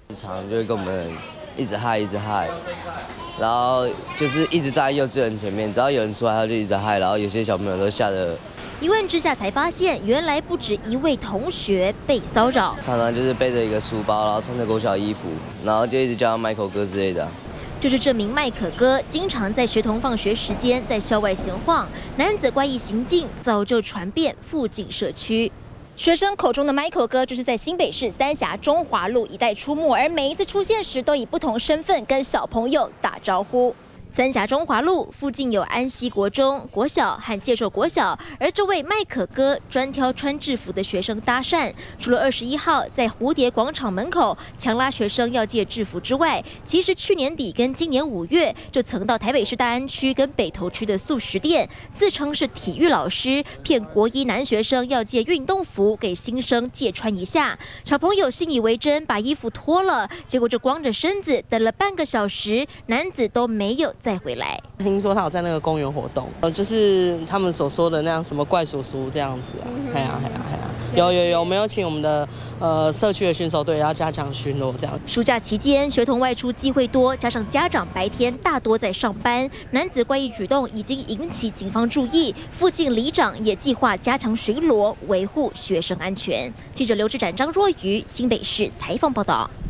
日常就会跟我们一直嗨，然后就是一直在幼稚园前面，只要有人出来他就一直嗨，然后有些小朋友都吓得。 一问之下才发现，原来不止一位同学被骚扰， 常常就是背着一个书包，然后穿着国小衣服，然后就一直叫他Michael哥之类的。 就是这名麦可哥，经常在学童放学时间在校外闲晃，男子怪异行径早就传遍附近社区。学生口中的 Michael 哥，就是在新北市三峡中华路一带出没，而每一次出现时，都以不同身份跟小朋友打招呼。三峡中华路附近有安溪国中、国小和介寿国小，而这位麦可哥专挑穿制服的学生搭讪。除了21号在蝴蝶广场门口强拉学生要借制服之外，其实去年底跟今年5月就曾到台北市大安区跟北投区的素食店，自称是体育老师，骗国一男学生要借运动服给新生借穿一下。小朋友信以为真，把衣服脱了，结果就光着身子等了半个小时，男子都没有再回来。 听说他有在那个公园活动，就是他们所说的那样什么怪叔叔这样子啊，有，我们有请我们的社区的巡守队要加强巡逻这样。 暑假期间，学童外出机会多，加上家长白天大多在上班，男子怪异举动已经引起警方注意，附近里长也计划加强巡逻，维护学生安全。记者刘志展、张若瑜，新北市采访报道。